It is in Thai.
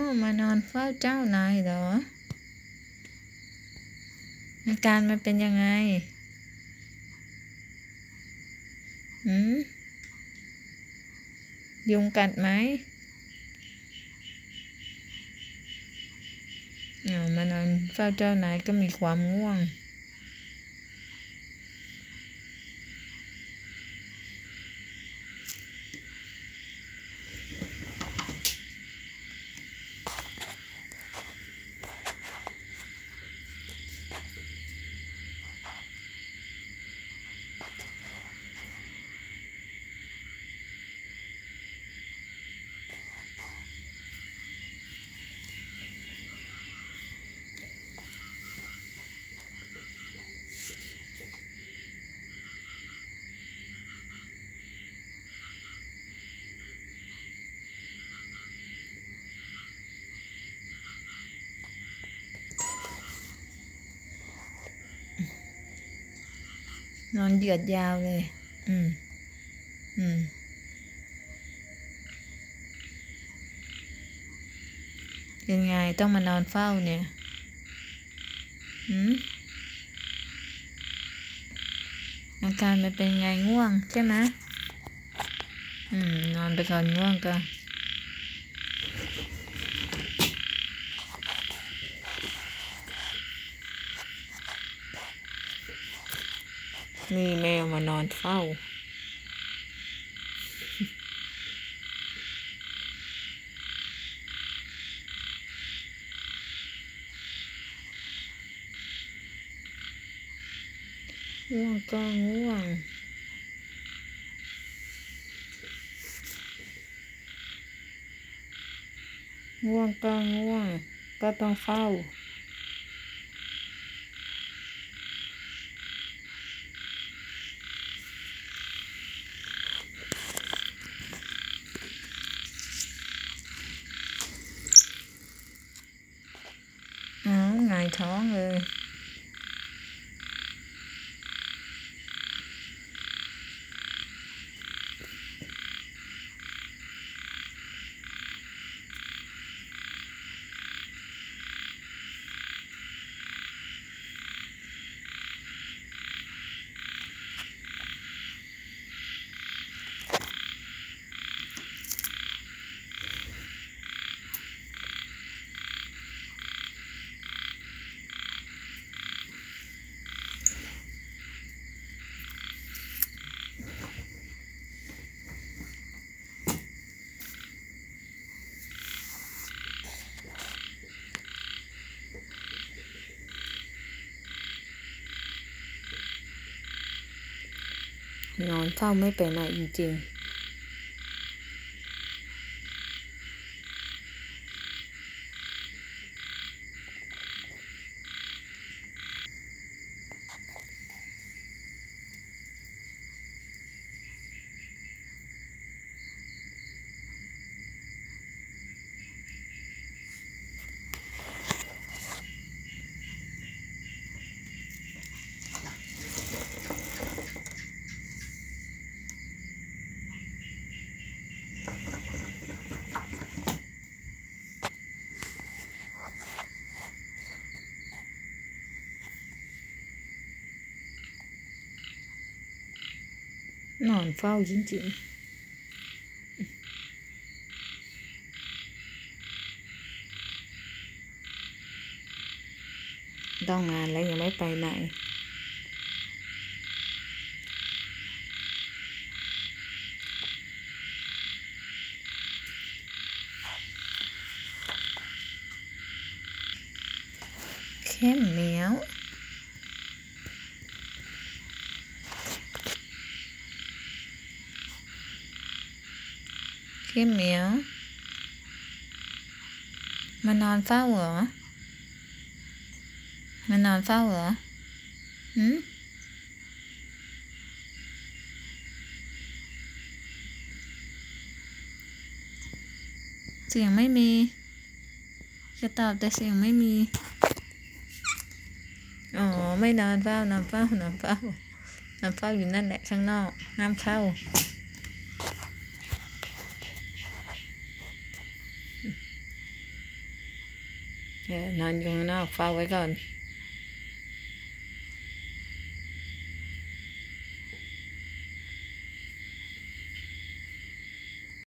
มานอนเฝ้าเจ้านายเหรออาการมันเป็นยังไงยุงกัดไหมมานอนเฝ้าเจ้านายก็มีความง่วงนอนเหยียดยาวเลยเป็นไงต้องมานอนเฝ้าเนี่ยอาการมันเป็นไงง่วงใช่ไหมนอนไปก่อนง่วงก็มีแมวมานอนเฝ้าง่วงก็ง่วงง่วงก็ง่วงก็ต้องเฝ้าหงายท้องเลยนอนเฝ้าไม่ไปไหนจริงๆนอนเฝ้าจริงๆต้องงานแล้วยังไม่ไปไหนเข้มเหมียวเข้มเหมียวมานอนเฝ้าเหรอมานอนเฝ้าเหรอเสียงไม่มีจะตอบแต่เสียงไม่มีอ๋อไม่นอนเฝ้านอนเฝ้านอนเฝ้านอนเฝ้าอยู่นั่นแหละข้างนอกห้ามเข้านอนอยู่ข้างนอกเฝ้าไว้ก่อน